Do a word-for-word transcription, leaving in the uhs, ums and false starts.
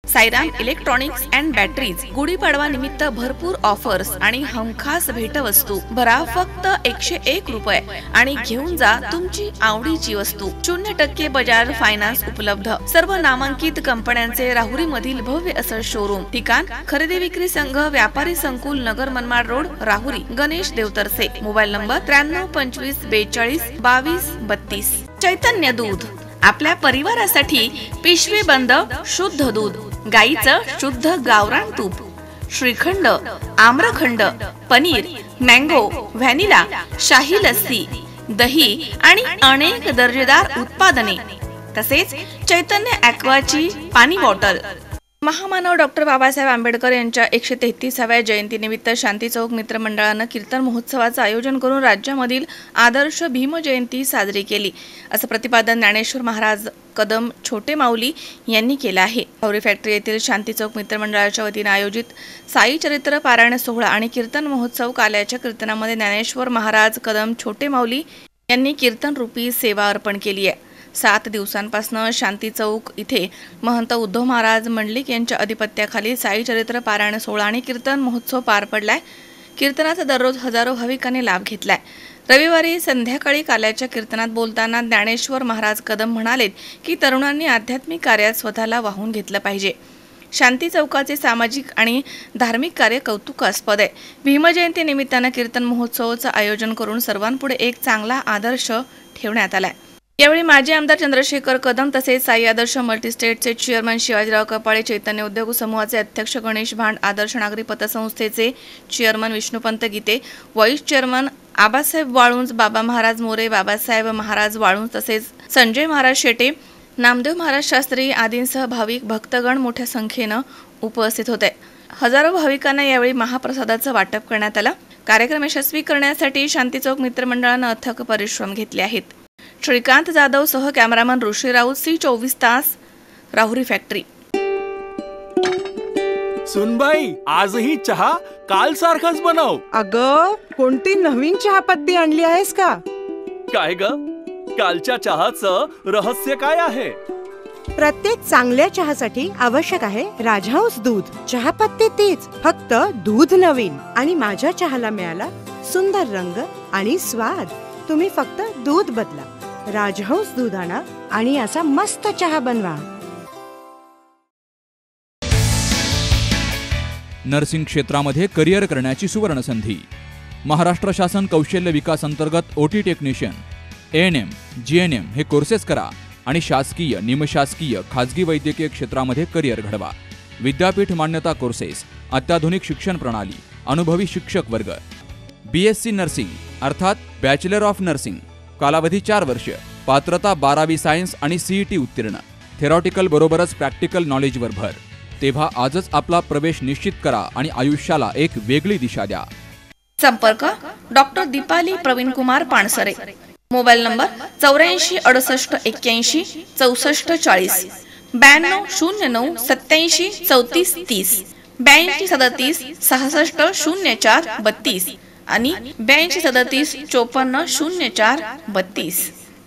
Sairam electronics and batteries Gudi Padwa निमित्त भरपूर offers आणि हमखास भेटवस्तू. भरा फक्त एकशे एक रुपये आणि घेऊन जा तुमची आवडीची वस्तू. शून्य टक्के बजाज फायनान्स उपलब्ध. सर्व नामांकित कंपन्यांचे राहुरी मधील भव्य असं शोरूम. ठिकाण खरेदी विक्री संघ व्यापारी संकुल Nagar Manmad road Rahuri. Ganesh Devtarse. Mobile number त्र्याण्णव पंचवीस बेचाळीस बावीस बत्तीस. चैतन्य दूध आपल्या परिवारासाठी पिशवी बंद शुद्ध दूध. गाईचं शुद्ध गावरान तूप. श्रीखंड, आम्रखंड, पनीर, मँगो, व्हॅनिला, शाही लस्सी, दही आणि अनेक दर्जेदार उत्पादने. तसेच चैतन्य ॲक्वाची पाणी बॉटल. महामानव डॉक्टर बाबासाहेब आंबेडकर यांच्या एकशे तेहतीसाव्या जयंतीनिमित्त शांती चौक मित्र मंडळानं कीर्तन महोत्सवाचं आयोजन करून राज्यामधील आदर्श भीम जयंती साजरी केली, असं प्रतिपादन ज्ञानेश्वर महाराज कदम छोटे माऊली यांनी केलं आहे. राहुरी फॅक्टरी येथील शांती चौक मित्र मंडळाच्या वतीने आयोजित साई चरित्र पारायण सोहळा आणि कीर्तन महोत्सव काल्याच्या कीर्तनामध्ये ज्ञानेश्वर महाराज कदम छोटे माऊली यांनी कीर्तन रूपी सेवा अर्पण केली आहे. सात दिवसांपासून शांती चौक इथे महंत उद्धव महाराज मंडलिक यांच्या अधिपत्याखाली साई चरित्र पारायण सोहळा आणि कीर्तन महोत्सव पार पडलाय. कीर्तनाचा दररोज हजारो भाविकांनी लाभ घेतलाय. रविवारी संध्याकाळी काल्याच्या कीर्तनात बोलताना ज्ञानेश्वर महाराज कदम म्हणालेत की तरुणांनी आध्यात्मिक कार्यात स्वतःला वाहून घेतलं पाहिजे. शांती चौकाचे सामाजिक आणि धार्मिक कार्य कौतुकास्पद आहे. भीमजयंती निमित्तानं कीर्तन महोत्सवाचं आयोजन करून सर्वांपुढे एक चांगला आदर्श ठेवण्यात आलाय. यावेळी माजी आमदार चंद्रशेखर कदम तसेच साई आदर्श मल्टीस्टेटचे चेअरमन शिवाजीराव कपाळे, चैतन्य उद्योग समूहाचे अध्यक्ष गणेश भांड, आदर्श नागरी पतसंस्थेचे chairman Vishnupant Gite, vice chairman Abasaheb Walunj, Baba Maharaj More, Babasaheb Maharaj Walunj तसेच संजय महाराज शेटे, नामदेव महाराज शास्त्री आदींसह भाविक भक्तगण मोठ्या संख्येनं उपस्थित होते. हजारो भाविकांना यावेळी महाप्रसादाचं वाटप करण्यात आलं. कार्यक्रम यशस्वी करण्यासाठी शांती चौक मित्रमंडळानं अथक परिश्रम घेतले आहेत. श्रीकांत जाधव सह कॅमेरामन ऋषी राऊत, सी चोवीस तास, राहुरी फॅक्टरी. सुनबाई, आजही चहा काल सारखाच बनव. अगं, कोणती नवीन चहापत्ती आणली आहेस का? काय ग, कालच्या चहाचं रहस्य काय आहे? प्रत्येक चांगल्या चहासाठी आवश्यक आहे राजहंस दूध. चहापत्ती तीच, फक्त दूध नवीन. आणि माझ्या चहाला मिळाला सुंदर रंग आणि स्वाद. तुम्ही फक्त दूध बदला, राजहंस दूध आणा आणि असा मस्त चहा बनवा. नर्सिंग क्षेत्रामध्ये करिअर करण्याची सुवर्ण संधी. महाराष्ट्र शासन कौशल्य विकास अंतर्गत OT technician, A N M, G N M हे कोर्सेस करा आणि शासकीय, निमशासकीय, खाजगी वैद्यकीय क्षेत्रामध्ये करिअर घडवा. विद्यापीठ मान्यता कोर्सेस, अत्याधुनिक शिक्षण प्रणाली, अनुभवी शिक्षक वर्ग. बी एस सी नर्सिंग अर्थात बॅचलर ऑफ नर्सिंग, कालावधी चार वर्ष, पात्रता बारावी सायन्स आणि सीईटी उत्तीर्ण. थेरॉटिकल बरोबरच प्रॅक्टिकल नॉलेजवर भर. तेव्हा आजच आपला प्रवेश निश्चित करा आणि आयुष्याला एक वेगळी दिशा द्या. संपर्क doctor Deepali Pravin Kumar Pansare. Mobile number चौऱ्याऐंशी अडुसष्ट एक्क्याऐंशी चौसष्ट चाळीस, ब्याण्णव शून्य नऊ सत्याऐंशी चौतीस तीस, ब्याऐंशी सदतीस सहासष्ट शून्य चार बत्तीस आणि ब्याऐंशी सदतीस चोपन्न शून्य चार बत्तीस.